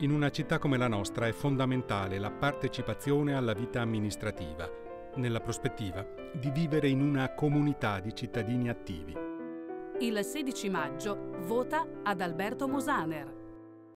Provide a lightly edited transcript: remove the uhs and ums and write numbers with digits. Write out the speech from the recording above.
In una città come la nostra è fondamentale la partecipazione alla vita amministrativa, nella prospettiva di vivere in una comunità di cittadini attivi. Il 16 maggio vota ad Alberto Mosaner.